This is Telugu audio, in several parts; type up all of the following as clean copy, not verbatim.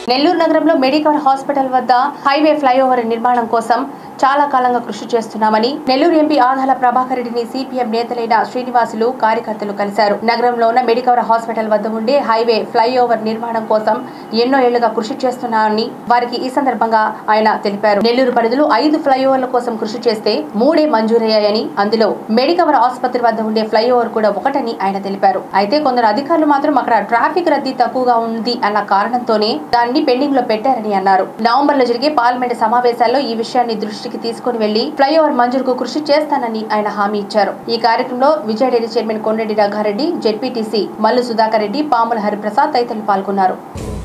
నెల్లూరు నగరంలో మెడికవర్ హాస్పిటల్ వద్ద హైవే ఫ్లైఓవర్ నిర్మాణం కోసం చాలా కాలంగా కృషి చేస్తున్నామని నెల్లూరు ఎంపీ ఆదాల ప్రభాకర్ రెడ్డిని సిపిఎం నేతలైన శ్రీనివాసులు కార్యకర్తలు కలిశారు. నగరంలో ఉన్న మెడికవర్ హాస్పిటల్ వద్ద ఉండే హైవే ఫ్లైఓవర్ నిర్మాణం కోసం ఎన్నో ఏళ్లుగా కృషి చేస్తున్నామని వారికి ఈ సందర్భంగా ఆయన తెలిపారు. నెల్లూరు పరిధిలో 5 ఫ్లైఓవర్ల కోసం కృషి చేస్తే 3 మంజూరయ్యాయని, అందులో మెడికవర్ ఆసుపత్రి వద్ద ఉండే ఫ్లైఓవర్ కూడా ఒకటని ఆయన తెలిపారు. అయితే కొందరు అధికారులు మాత్రం అక్కడ ట్రాఫిక్ రద్దీ తక్కువగా ఉంది అన్న కారణంతోనే దాన్ని పెండింగ్ లో పెట్టారని అన్నారు. నవంబర్ లో జరిగే పార్లమెంట్ సమావేశాల్లో ఈ విషయాన్ని దృష్టికి తీసుకుని వెళ్లి ఫ్లైఓవర్ మంజూరుకు కృషి చేస్తానని ఆయన హామీ ఇచ్చారు. ఈ కార్యక్రమంలో Vijaya dairy chairman Kondareddy Rangareddy, ZPTC Mallu Sudhakar Reddy, Pamula Hariprasad తదితరులు పాల్గొన్నారు.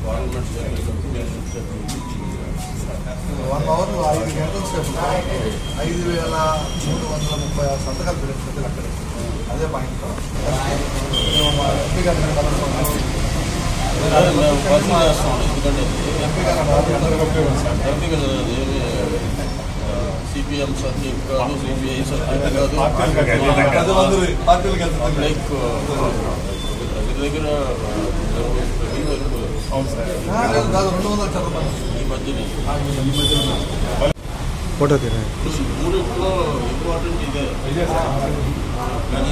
సిపిఎం సబ్జెక్ట్ కాదు, సిపిఐ సబ్జెక్ట్ కాదు, దగ్గర ఈ మధ్యనే మూడిట్లో ఇంపార్టెంట్ ఇదే. కానీ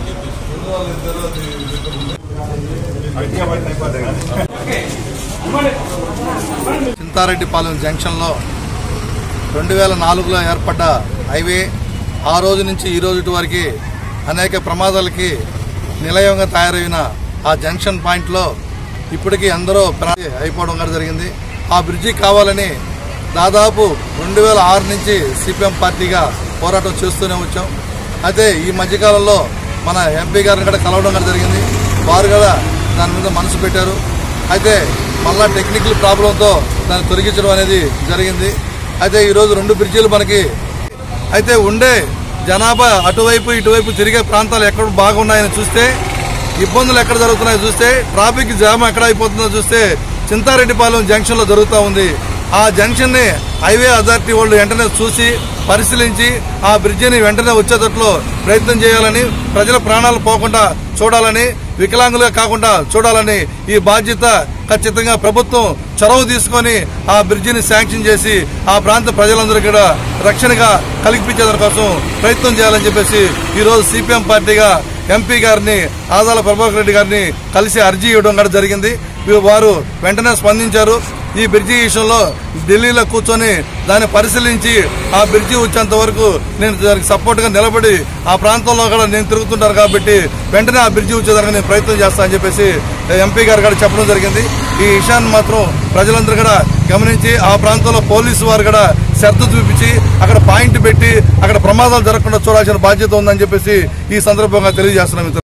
చింతారెడ్డిపాలెం జంక్షన్లో 2004లో ఏర్పడ్డ హైవే ఆ రోజు నుంచి ఈ రోజు వరకు అనేక ప్రమాదాలకి నిలయంగా తయారైన ఆ జంక్షన్ పాయింట్లో ఇప్పటికీ అందరూ అయిపోవడం కూడా జరిగింది. ఆ బ్రిడ్జి కావాలని దాదాపు 2006 నుంచి సిపిఎం పార్టీగా పోరాటం చేస్తూనే వచ్చాం. అయితే ఈ మధ్యకాలంలో మన ఎంపీ గారిని కూడా కలవడం కూడా జరిగింది. వారు కూడా దాని మీద మనసు పెట్టారు. అయితే మళ్ళా టెక్నికల్ ప్రాబ్లంతో దాన్ని తొలగించడం అనేది జరిగింది. అయితే ఈరోజు 2 బ్రిడ్జీలు మనకి అయితే ఉండే జనాభా అటువైపు ఇటువైపు తిరిగే ప్రాంతాలు ఎక్కడ బాగున్నాయని చూస్తే, ఇబ్బందులు ఎక్కడ జరుగుతున్నాయో చూస్తే, ట్రాఫిక్ జామ్ ఎక్కడ అయిపోతుందో చూస్తే చింతారెడ్డిపాలెం జంక్షన్లో జరుగుతూ ఉంది. ఆ జంక్షన్ని హైవే అథారిటీ వాళ్ళు వెంటనే చూసి పరిశీలించి ఆ బ్రిడ్జిని వెంటనే వచ్చేటట్లు ప్రయత్నం చేయాలని, ప్రజల ప్రాణాలు పోకుండా చూడాలని, వికలాంగులుగా కాకుండా చూడాలని ఈ బాధ్యత ఖచ్చితంగా ప్రభుత్వం చొరవ తీసుకొని ఆ బ్రిడ్జిని శాంక్షన్ చేసి ఆ ప్రాంత ప్రజలందరూ కూడా రక్షణగా కల్పించేదాని కోసం ప్రయత్నం చేయాలని చెప్పేసి ఈరోజు సిపిఎం పార్టీగా ఎంపీ గారిని ఆదాల ప్రభాకర్ రెడ్డి గారిని కలిసి అర్జీ ఇవ్వడం కూడా జరిగింది. వారు వెంటనే స్పందించారు. ఈ బ్రిడ్జి విషయంలో ఢిల్లీలో కూర్చొని దాన్ని పరిశీలించి ఆ బ్రిడ్జి వచ్చేంత వరకు నేను దానికి సపోర్ట్ గా నిలబడి ఆ ప్రాంతంలో కూడా నేను తిరుగుతుంటాను కాబట్టి వెంటనే ఆ బ్రిడ్జి వచ్చేదానికి నేను ప్రయత్నం చేస్తానని చెప్పేసి ఎంపీ గారు కూడా చెప్పడం జరిగింది. ఈ విషయాన్ని మాత్రం ప్రజలందరూ కూడా గమనించి ఆ ప్రాంతంలో పోలీసు వారు కూడా శ్రద్ధ చూపించి అక్కడ పాయింట్ పెట్టి అక్కడ ప్రమాదాలు జరగకుండా చూడాల్సిన బాధ్యత ఉందని చెప్పేసి ఈ సందర్భంగా తెలియజేస్తున్నాం.